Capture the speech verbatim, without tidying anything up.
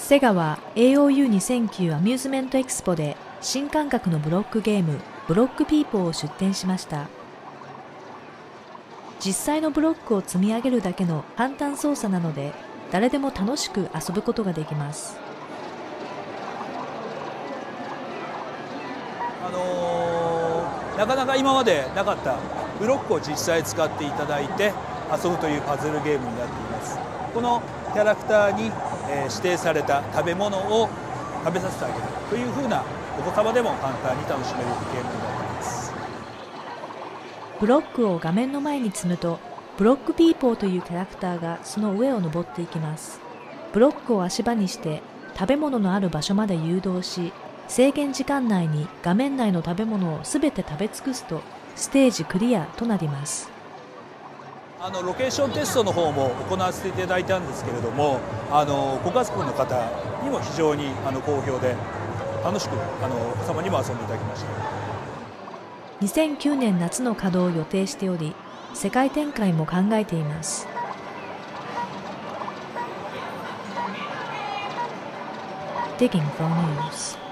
セガは エーオーユーにせんきゅう アミューズメントエクスポで新感覚のブロックゲームブロックピーポーを出展しました。実際のブロックを積み上げるだけの簡単操作なので誰でも楽しく遊ぶことができます。 あのー、なかなか今までなかったブロックを実際使っていただいて遊ぶというパズルゲームになっています。このキャラクターに、えー、指定された食べ物を食べさせてあげるというふうなお子様でも簡単に楽しめるゲームになっています。 ブロックを画面の前に積むとブロックピーポーというキャラクターがその上を登っていきます。ブロックを足場にして食べ物のある場所まで誘導し、制限時間内に画面内の食べ物をすべて食べ尽くすとステージクリアとなります。 あのロケーションテストの方も行わせていただいたんですけれども、あのご家族の方にも非常にあの好評で楽しくあのお子様にも遊んでいただきました。 にせんきゅうねん夏の稼働を予定しており、世界展開も考えています。Digging for News